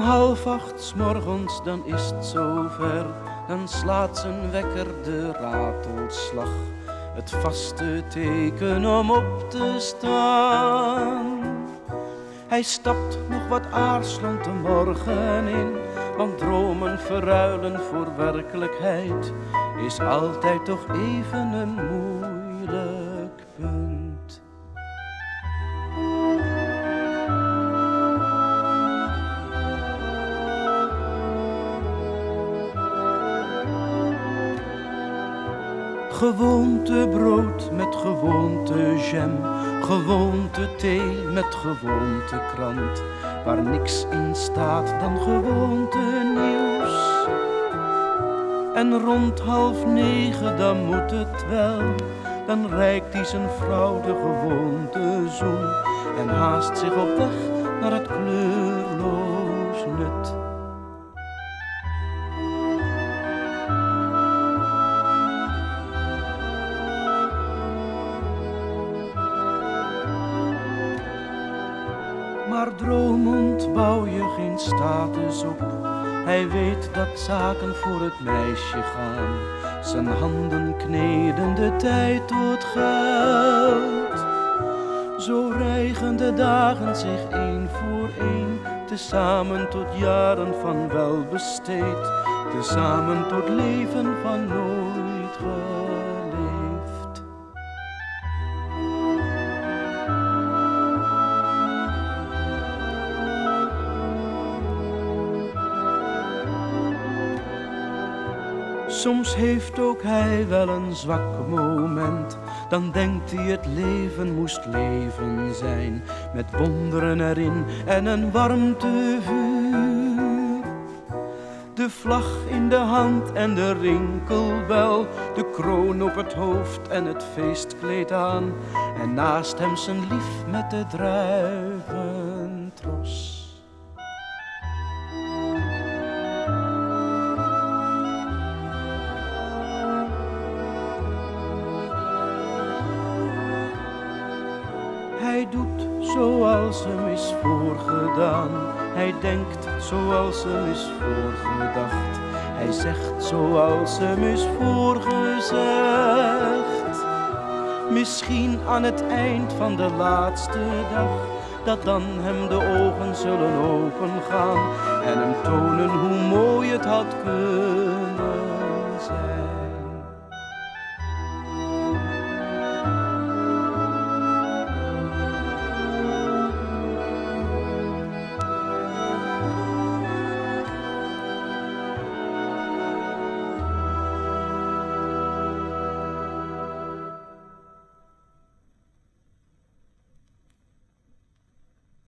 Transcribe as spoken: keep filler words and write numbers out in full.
half acht 's morgens, dan is het zover. Dan slaat zijn wekker de ratelslag, het vaste teken om op te staan. Hij stapt nog wat aarzelend de morgen in, want dromen verruilen voor werkelijkheid is altijd toch even een moeilijk punt. Gewoontebrood met gewoontejam, gewoonte thee met gewoontekrant, waar niks in staat dan gewoonte nieuws. En rond half negen dan moet het wel, dan reikt hij zijn vrouw de gewoonte zoen en haast zich op weg naar het kleurloos nut. Maar dromend bouw je geen status op. Hij weet dat zaken voor het meisje gaan. Zijn handen kneden de tijd tot geld. Zo rijgen de dagen zich één voor één, tezamen tot jaren van welbesteed, tezamen tot leven van nooit geleefd. Soms heeft ook hij wel een zwak moment, dan denkt hij het leven moest leven zijn, met wonderen erin en een warmtevuur. De vlag in de hand en de rinkelbel, de kroon op het hoofd en het feestkleed aan, en naast hem zijn lief met de druiventros. Hij doet zoals hem is voorgedaan, hij denkt zoals hem is voorgedacht, hij zegt zoals hem is voorgezegd. Misschien aan het eind van de laatste dag, dat dan hem de ogen zullen opengaan en hem tonen hoe mooi het had kunnen.